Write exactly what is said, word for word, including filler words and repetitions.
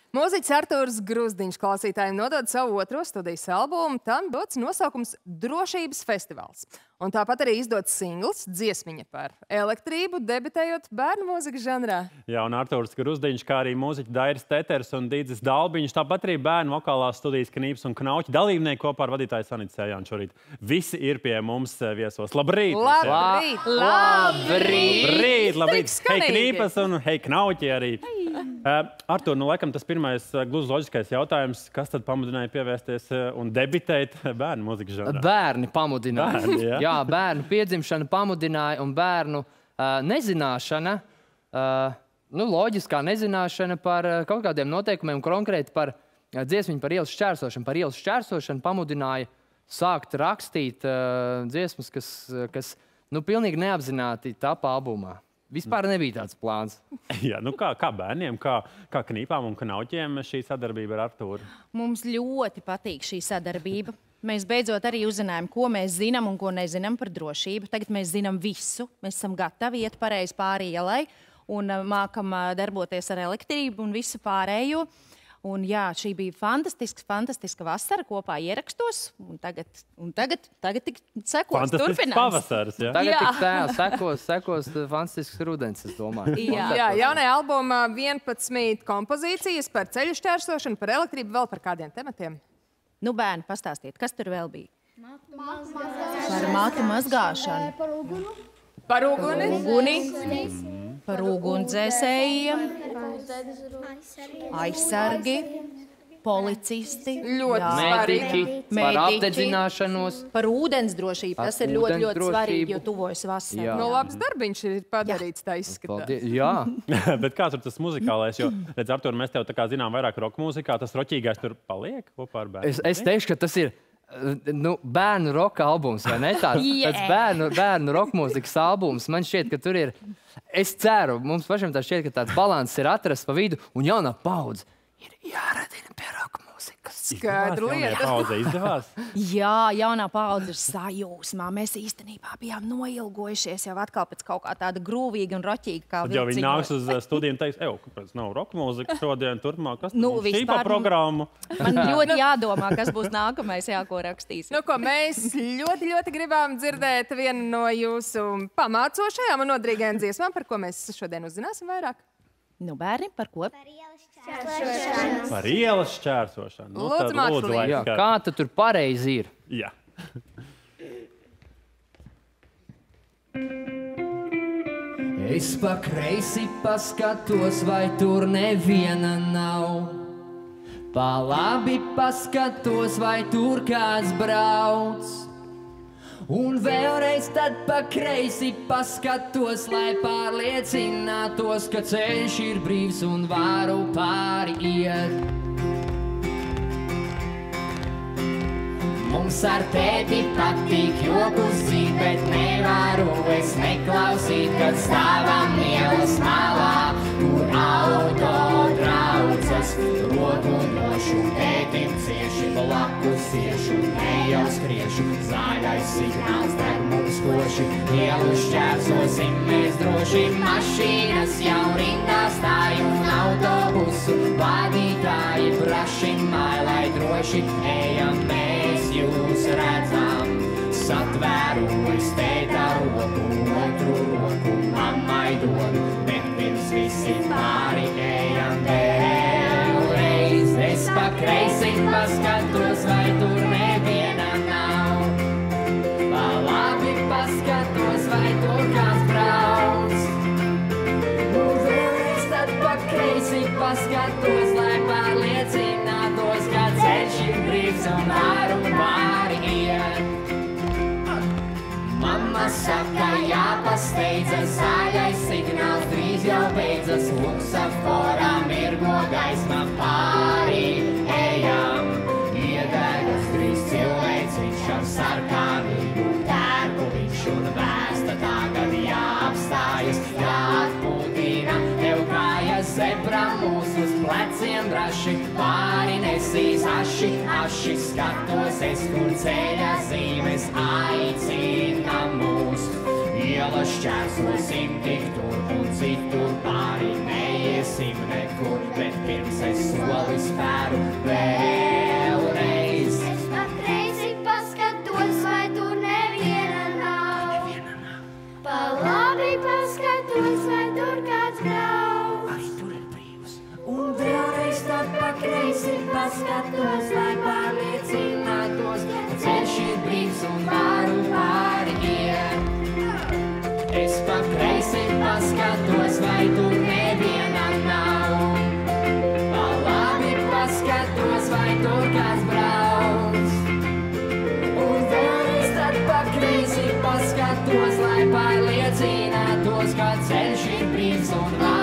Mūziķis Artūrs Gruzdiņš klausītājiem nodod savu otro studijas albumu. Tam dots nosaukums Drošības festivāls. Un tāpat arī izdots singls Dziesmiņa par elektrību, debitējot bērnu mūzikas žanrā. Jā, un Artūrs Gruzdiņš, kā arī mūziķi Dairis Teters un Dīdzis Dalbiņš, tāpat arī bērnu vokālās studijas Knīps un Knauķi dalībnieki kopā ar vadītāju Sanitu Sējānu šorīt. Visi ir pie mums viesos. Labrīt! Labrīt! Labrīt! Labrīt! Labrīt! Hei Knīpas un hei Knauķi arī! Uh, Artūr, nu laikam tas pirmais gluži loģiskais jautājums, kas tad pamudināja pievērsties un debitēt bērnu mūzikas žanrā? Bērni pamudināja. Bērni, jā. Jā, bērnu piedzimšana pamudināja un bērnu uh, nezināšana, uh, nu, loģiskā nezināšana par uh, kaut kādiem noteikumiem, konkrēti par uh, dziesmiņu par ielas šķērsošanu. Par ielas šķērsošanu pamudināja sākt rakstīt uh, dziesmas, kas, kas nu, pilnīgi neapzināti tapa albumā. Vispār nebija tāds plāns. Jā, nu kā, kā bērniem, kā, kā Knīpām un Knauķiem šī sadarbība ar Artūru? Mums ļoti patīk šī sadarbība. Mēs beidzot arī uzzinājām, ko mēs zinām un ko nezinām par drošību. Tagad mēs zinām visu. Mēs esam gatavi iet pareizi pāri ielai un mākam darboties ar elektrību un visu pārējo. Un jā, šī bija fantastiska, fantastiska vasara kopā ierakstos. Un tagad, un tagad, tagad tik sekos, fantastisks turpinās. pavasaris, jā? Tagad Jā. tik tā, sekos, sekos fantastisks rudens, es domāju. Jā. Jā, jaunajā albumā vienpadsmit kompozīcijas par ceļu šķērsošanu, par elektrību, vēl par kādiem tematiem. Nu, bērni, pastāstiet, kas tur vēl bija? Par matu mazgāšanu. Par ugunu. Par uguni. Uguni. Par ugunsdzēsējiem. Aizsargi. Policisti. Ļoti Jā. Mēdīķi, par Mēdīķi. apdedzināšanos. Par ūdens drošību. Par Tas ir ļoti, ūdens ļoti svarīgi, drošību. jo tuvojas vasara. Jā. Nu, labs darbiņš ir padarīts, tā izskatās. Paldies. Jā. Bet kāds ir tas muzikālais? Jo, redz, Artūr, mēs tev tā kā zinām vairāk roka mūzikā, tas roķīgais tur paliek kopā ar bērnu. Es, es teikšu, ka tas ir nu, bērnu roka albums, vai ne? Tāds, Yeah. tāds bērnu, bērnu roka mūzikas albums. Man šķiet, ka tur ir, es ceru, mums pašiem tā šķiet, ka tāds balans ir atrasts pa vidu, un jaunā paudze ir jāradina pie roka mūzikas. Skaidra lieta. Pauze izdevās? Jā, jaunā paudze ir sajūsmā. Mēs īstenībā bijām noilgojušies jau atkal pēc kaut kā tāda grūvīga un roķīga kā Tad jau viņi vilciņos. nāks uz uh, studiju un teiks, ev, kāpēc nav roka mūzika šodien, turpmāk, kas Nu, nu, šī vispār, pa programmu? Man ļoti jādomā, kas būs nākamais, jā, ko rakstīs. Nu, ko mēs ļoti, ļoti gribām dzirdēt vienu no jūsu pamācošajām un nodrīgajām dziesmām, par ko mēs šodien uzzināsim vairāk. Nu, bērni, par ko? Par ielas šķērsošanu. Nu, Lūdzu, tad mākslinieki. laiks, Jā, kā- kā tad tur pareizi ir? Jā. Es pa kreisi paskatos, vai tur neviena nav. Pa labi paskatos, vai tur kāds brauc. Un vēlreiz tad pa kreisi paskatos, lai pārliecinātos, ka ceļš ir brīvs un varu pāri iet. Mums ar tēti patīk jokus dzīt, bet nevaru es neklausīt, kad stāvam ielas malā, kur auto draudzas. Roku nošu tētim cieši, blakus iešu, ne jau skriešu. Zaļais signāls der mums koši, ielu šķērsosim mēs droši. Mašīnas jau rindā stāj un autobusu vadītāji braši mailai droši. Ejam mēs, jūs redzam, satvēru es tētā roku, otru roku mammai dodu, bet pirms visi pāri ejam vēlreiz. Es pa kreisi paskatos, vai tur neviena nav. Pa labi paskatos, vai tur kāds brauc. Nu vēlreiz tad pa kreisi paskatos, lai pārliecinātos, ka ceļš ir brīvs un varu pāri iet. Mamma saka, jāpasteidzas, zaļais signāls drīz jau beidzas. Luksaforā mirgo gaisma pāri ejam. Iedegas drīz cilvēciņš ar sarkanīgu tērpuliņš un vēsta tagad jāapstājas, jāatpūtina. Tev kājas zebra mūs uz pleciem braši, pāri nesīs aši, aši skatos es, kur ceļa zīmes aicina mūs. ielas šķērsosim tik tur un citur pāri neiesim nekur, bet pirms es soli spēru vēlreiz. Es patreizi paskatos, vai tur neviena nav. Pa labi paskatos, vai tur kāds brauc. Ai, tur ir brīvs. Un vēlreiz tad pa kreisi paskatos, lai pārliecinātos, ka Ceļš ir brīvs un varu pāri iet. Es pa kreisi paskatos, vai tur neviena nav. Pa labi paskatos, vai tur kāds brauc. Un vēlreiz tad pa kreisi paskatos, lai pārliecinātos, Ka ceļš ir brīvs un varu